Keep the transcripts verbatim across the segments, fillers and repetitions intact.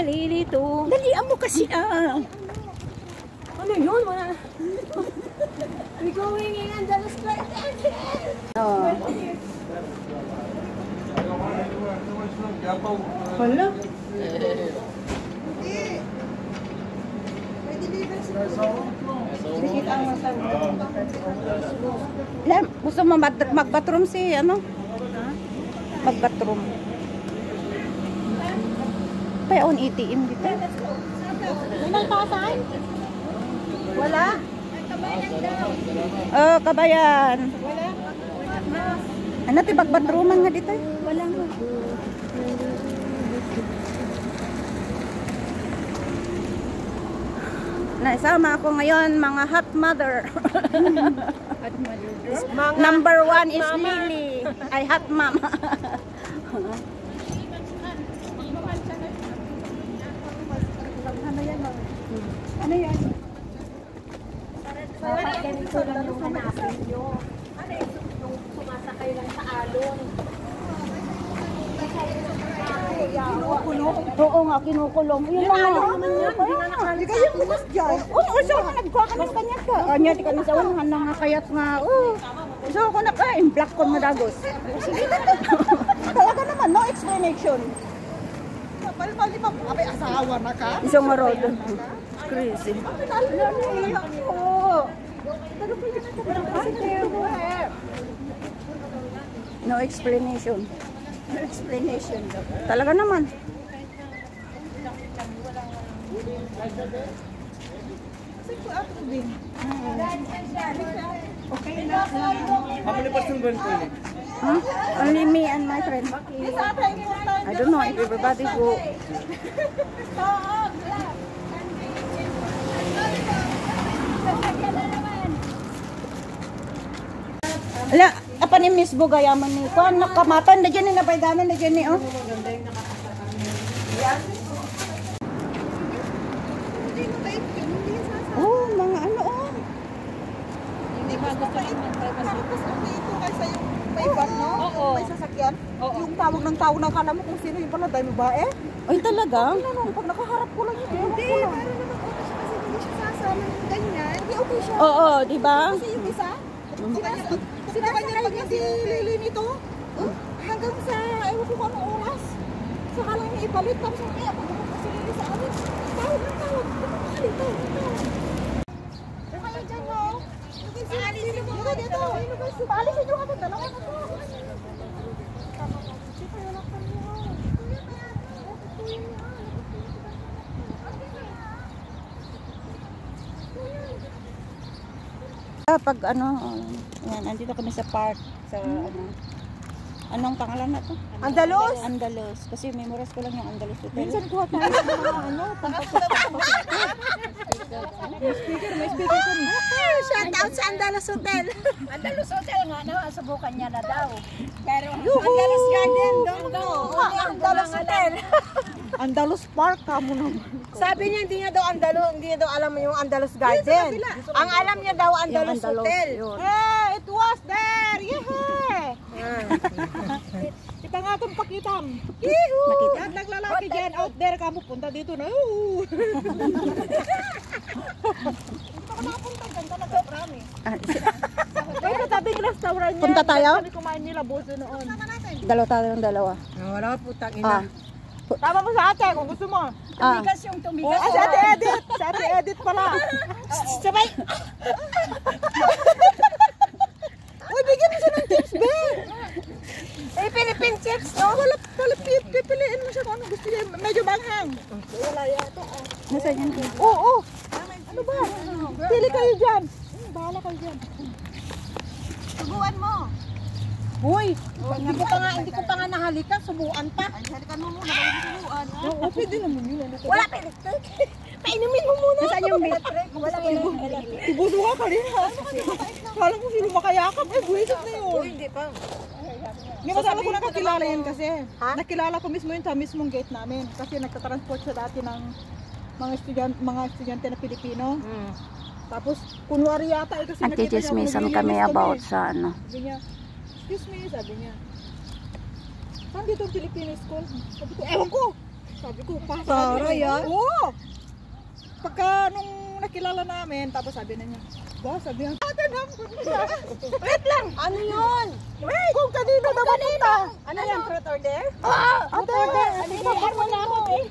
nalilito. Dalian mo kasi ah. Ano yun? Wala. We going in Andalus Garden. Oh. Hala. Lam, gusto mo mag-bathroom si ano? Mag-bathroom. Pay on A T M dito. Walang tasan? Wala? Oh, kabayan. Wala. Ano ti bag-bathrooman nga dito? Wala nga. Naisama ako ngayon mga hot mother. Hot mother. Mga number one is mama. Lily. Ay hot mama. Ano yan? Ano yan? Dapat ganito lang yung hanapin nyo. Ano yung sumasakay lang sa alon? Kinukulong? Oo nga, kinukulong. Yun lang naman yun. Hindi kayo bukas dyan. Oo, so nagkuha ka ng kanya ka. Anya, di ka na sa unahan na nga kayat nga. So ako na ka, in black con madagos. Talaga naman, no explanation. Pali-pali pa, abay asawa na ka? Isang marod. Crazy. No explanation. No explanation. Talaga naman. Okay na. How many person going to it? Huh? Only me and my friend. I don't know if everybody go. Ala, apa ni Miss Bugayaman ni? Kuan nakamatan na diyan ni napaydanan na diyan ni oh. Oh, mga ano oh. Hindi ba gusto ito kaysa yung may van no? May sasakyan? Yung tawag ng tao na kala mo kung sino yung pala dahil babae? Ay talaga? Pag nakaharap ko lang yun. Hindi, meron naman kasi hindi siya sasama ng ganyan. Hindi okay siya. Oo, di ba? Kasi yung isa, sinakanya lang si Lily nito hanggang sa ewan ko kung anong oras. Saka lang niya ipalit. Tapos ang kaya pag naman si Lily sa amin, tawag ng tawag. Tawag, tawag, tawag. Kung kayo dyan mo, paalisin mo ka dito. Paalisin nyo ka dalawa na to. Pag ano, yan, andito kami sa park, sa hmm. ano, anong pangalan na to? Andalus? Andalus, kasi memories ko lang yung Andalus Hotel. Minsan kuha tayo sa mga ano, may speaker, may speaker ko. Shout out sa Andalus Hotel. Andalus Hotel nga, no, subukan niya na daw. Pero Andalus Garden, daw daw. Andalus Hotel. Andalus Park kamo naman. Sabi niya hindi niya daw Andalus, hindi niya daw alam yung Andalus Garden. Ang alam niya daw Andalus Hotel. Eh, it was there. Yeah. Kita nga itong pakitam. Nakita. Naglalaki dyan out there kamo punta dito na. Hindi ko nakapunta dyan talaga, promise. Ay, katabing restaurant niya. Punta tayo? Kami kumain nila boso noon. Dalawa tayo ng dalawa. Wala putang ina. Tama mo sa ate kung gusto mo. Tumigas yung tumigas. Oh, si ate edit. Si ate edit pala. Sabay. Uy, bigyan mo siya ng chips, be. Eh, Philippine chips, no? Wala, wala, pipiliin mo siya kung ano gusto niya. Medyo manghang. Wala yata. Nasaan yan? Oo, oo. Ano ba? Pili kayo dyan. Bahala kayo dyan. Subuan mo. Uy, hindi ko pa nga, hindi ko pa nga nahalika, subuan pa. Ay, halikan mo muna, bago subuan. Oo, pwede naman yun. Wala, pwede. Painumin mo muna. Saan yung milk? Wala, wala. Ibuso ka ka rin, ha? Kala ko sino makayakap, eh, buwisit na yun. Uy, hindi pa. Hindi masama ko nakakilala yan kasi. Nakilala ko mismo yun sa mismong gate namin. Kasi nagtatransport siya dati ng mga estudyante, mga estudyante na Pilipino. Tapos, kunwari yata, eh, kasi nakita niya. Nagtitismisan kami about sa ano. Sabi niya, excuse me, sabi niya. Saan dito ang Filipino school? Sabi ko, ewan ko. Sabi ko, pa. Tara yan? Oo. Pagka nung nakilala namin, tapos sabi na niya, ba, sabi niya, ate naman siya. Wait lang! Ano yun? Wait! Kung kanino na mapunta. Ano yan? Truth or dare? Ah! Ate, ate! Sinihar mo na ako eh.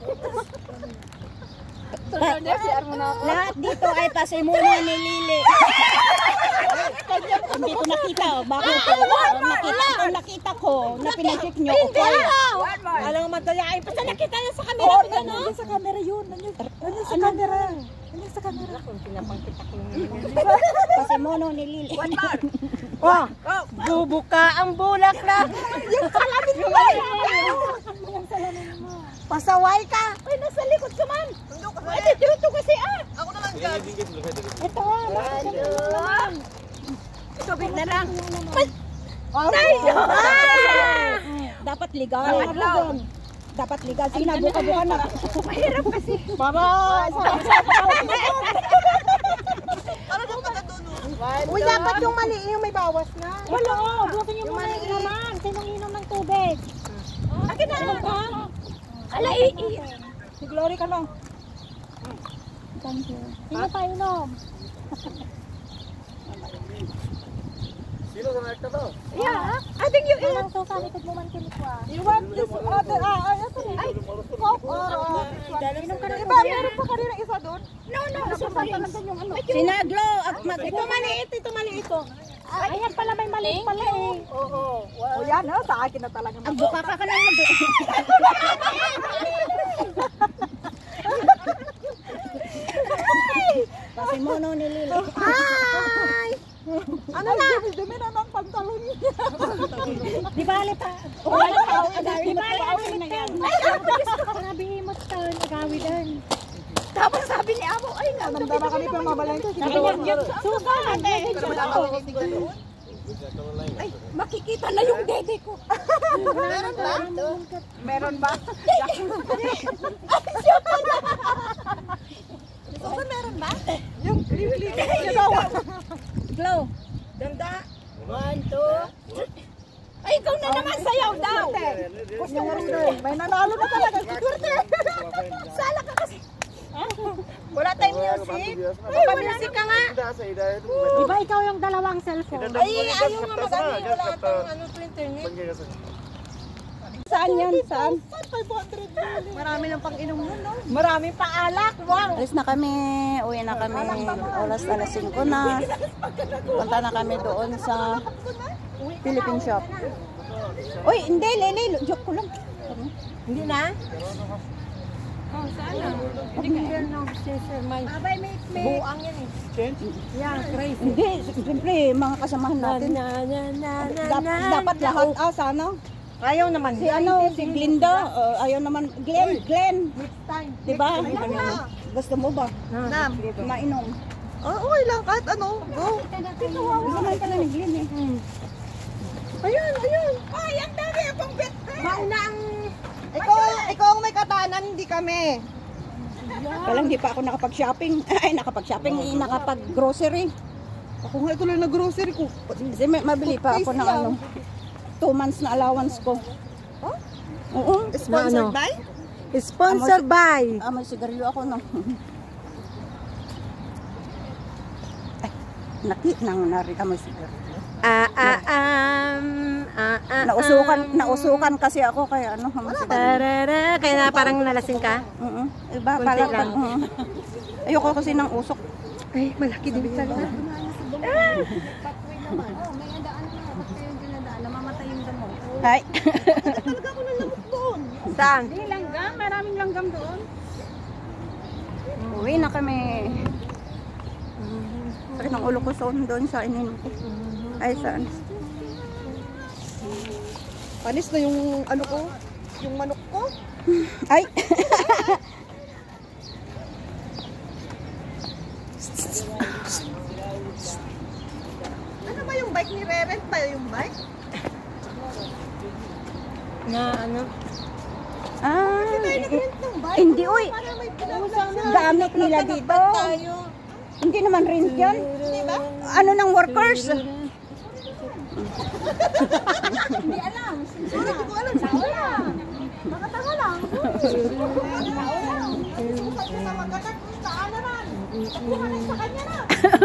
Truth or dare? Sinihar mo na ako. Lahat dito ay pasimuno ni Lili. Hindi ko nakita. Bakit? Nakita ko, nakita ko na pinacheck nyo. Hindi! Alam mo, madayain pa sa nakita niya sa camera. Oo, nandiyan sa camera yun. Nandiyan sa camera. Nandiyan sa camera. Pasimuno ni Lili. One more. Oh, bubuka ang bulaklak. Yung salamin mo. Pasaway ka. Ay, nasa likod ka man. Ay, dito kasi ah. Ako naman dyan. Ito ah. Tubig na lang. Ay! Dapat legal. Dapat legal. Sige na, buka-buka na. Mahirap kasi. Baba! Uy, dapat yung mali, yung may bawas na. Wala, bukasan yung mali naman. Sinong inom ng tubig? Akin na lang ka. Ala, i- Si Glory ka lang. Thank you. Sino pa inom? Sino sa nakita to? Yeah, I think you eat. So, sa likod mo man kinikwa. You want this other, ah, ay, ito rin. Ay, Coke or, ah, Inom ka na diba, meron pa kanina isa doon? No, no, so pa yung ano. Sinaglo at mag ito maliit, ito maliit ito. Ayan pala may maliit pala eh. Oo. O yan, oh, sa akin na talaga. Ang buka ka ka na yung Kasi mono ni Lili. Hi! Ano na? Dumi na ng pantalon niya. Di bale pa. Di bale awin na yan. Ay, sabi mo sa agawi din. Tapos sabi ni Amo, ay nga. Namdama kami pa mabalengke. Sabi niya, susan. Ay, makikita na yung dede ko. Meron ba? Meron ba? Susan, meron ba? Yung liwili. Glow. Ganda. One, two. Ay, ikaw na naman sayaw daw. May nanalo na talaga. Sigurte. Sala ka kasi. Wala tayong music. Ay, wala music ka nga. Di ba ikaw yung dalawang cellphone? Ay, ayaw nga mag-ano. Wala tayong ano to internet. Saan yan? Saan? five hundred. Marami ng pang-inom nun, no? Marami pa alak. Wow. Alis na kami, uwi na kami, oras alas singko na. Punta na kami doon sa Philippine shop. Uy, hindi, Lele, joke ko lang. Hindi na? Oh, sana. Hindi ka no, sister, may buang yan eh. Change? Yeah, crazy. Hindi, siyempre, mga kasamahan natin. Dap- dapat lahat, ah, sana. Ayaw naman. Si ano, si Glinda, uh, ayaw naman. Glenn, Glenn. Diba? Gusto mo ba? Nam. Mainom. Oh, okay lang. Kahit ano. Go. Gusto man ka na ni Glenn eh. Ayun, ayun. Ay, ang dami akong bet. Mauna ang... Ikaw, ikaw ang may katanan, hindi kami. Palang di pa ako nakapag-shopping. Ay, nakapag-shopping, eh, nakapag-grocery. Ako nga ito lang na grocery ko. Kasi may- mabili pa ako ng ano. Two months na allowance ko. Huh? Oo. Sponsored by? Sponsored by. Ah, may sigarilyo ako, no? Ay, naki, nang narika may sigarilyo. Ah, ah, um, ah, ah, Nausukan, nausukan kasi ako kaya ano, may sigarilyo. tarara, kaya na parang nalasing ka? Oo. Iba, Kunti pala lang. lang. Ayoko kasi ng usok. Ay, malaki din talaga. Ay. Talaga ako ng lamok doon. Saan? Hindi, langgam. Maraming langgam doon. Uwi na kami. Sakit ng ulo ko soon doon sa inin ko. Ay, saan? Panis na yung ano ko, yung manok ko. Ay! Ano ba yung bike ni Reren pa yung bike? Na ano? Ah, Nag-rent ng bike? hindi, uy. Para may pinag- Gamit nila dito. Hindi naman rin yan. Ano ng workers? Hindi alam. Sorry, hindi ko alam. Wala. Nakatanga lang. Susan ko na magagat. Saan naman? Kuha na sa kanya na.